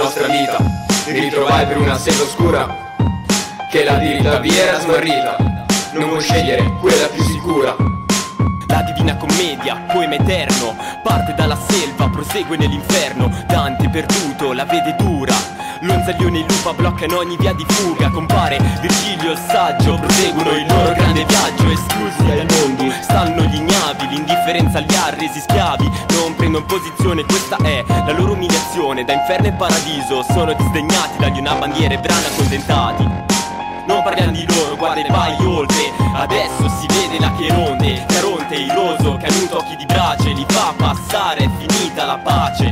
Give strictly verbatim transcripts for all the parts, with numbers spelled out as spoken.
nostra vita. Mi ritrovai per una sella oscura che la diritta via era smarrita. Non puoi scegliere quella più sicura. La Divina Commedia, poema eterno, parte dalla selva, prosegue nell'inferno. Dante perduto, la vede dura. L'onzaglione e lupa bloccano ogni via di fuga. Compare Virgilio il saggio, proseguono il loro grande viaggio. Esclusi dai mondi, stanno gli ignavi. L'indifferenza li ha resi schiavi. Non prendono posizione, questa è la loro umiliazione. Da inferno e paradiso sono disdegnati, dagli una bandiera e brana accontentati. Non parliamo di loro, guarda e vai oltre. Adesso si vede la Cheronde, Caronte, iroso, canuto, occhi di brace. Li fa passare, è finita la pace.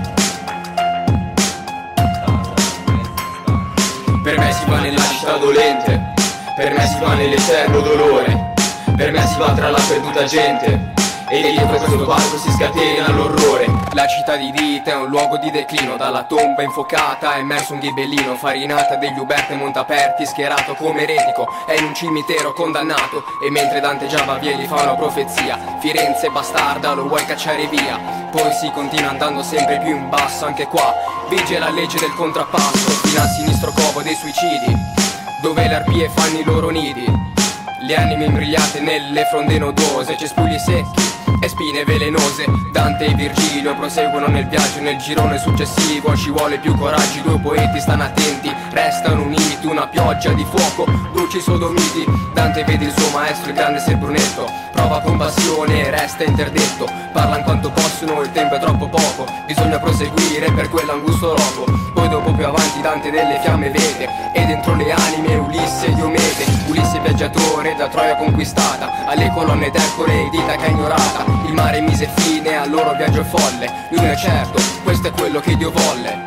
Per me si va nella città dolente, per me si va nell'eterno dolore, per me si va tra la perduta gente e dietro questo palco si scatena l'orrore. La città di Dite è un luogo di declino, dalla tomba infuocata è emerso un ghibellino. Farinata degli Uberti e Montaperti, schierato come eretico, è in un cimitero condannato. E mentre danteggiava via gli fa una profezia: Firenze bastarda, lo vuoi cacciare via. Poi si continua andando sempre più in basso, anche qua vige la legge del contrappasso. Fino a sinistro covo dei suicidi, dove le arpie fanno i loro nidi. Le anime imbrigliate nelle fronde nodose, cespugli secchi e spine velenose. Dante e Virgilio proseguono nel viaggio, nel girone successivo ci vuole più coraggio. I due poeti stanno attenti, restano uniti, una pioggia di fuoco brucia i sodomiti. Dante vede il suo maestro, il grande Ser Brunetto, prova compassione e resta interdetto. Parlano quanto possono, il tempo è troppo poco, bisogna proseguire per quell'angusto loco. Poi dopo più avanti Dante delle fiamme vede, e dentro le anime Ulisse e Diomede. Ulisse viaggiatore da Troia conquistata, alle colonne d'Ercole e di Itaca ignorata. Il mare mise fine al loro viaggio folle, lui non è certo, questo è quello che Dio volle.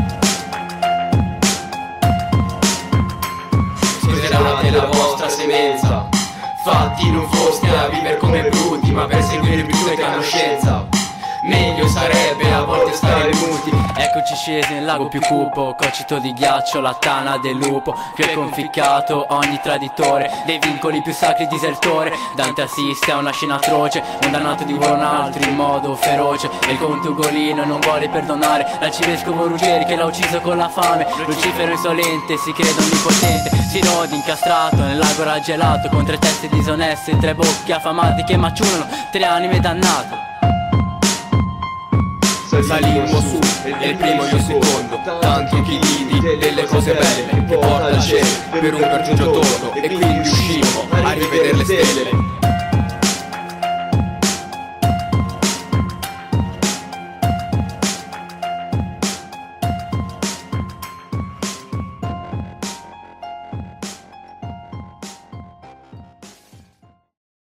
Sconsiderate la vostra semenza, fatti non foste a vivere come bruti, ma per seguire virtù e conoscenza. Meglio sarebbe a volte stare muti. Eccoci scesi nel lago più cupo, cocito di ghiaccio, la tana del lupo. Qui è conficcato ogni traditore, dei vincoli più sacri disertore. Dante assiste a una scena atroce, un dannato divora un altro in modo feroce. E il conte Ugolino non vuole perdonare l'arcivescovo Ruggeri che l'ha ucciso con la fame. Lucifero insolente si crede onnipotente, si rode incastrato nell'agora gelato, con tre teste disoneste, tre bocche affamate che maciunano tre anime dannate. Salimmo su, e il primo io secondo, tanto chi vidi delle cose belle che porta al cielo per un pergiugio torto. E quindi uscimmo a rivedere le stelle.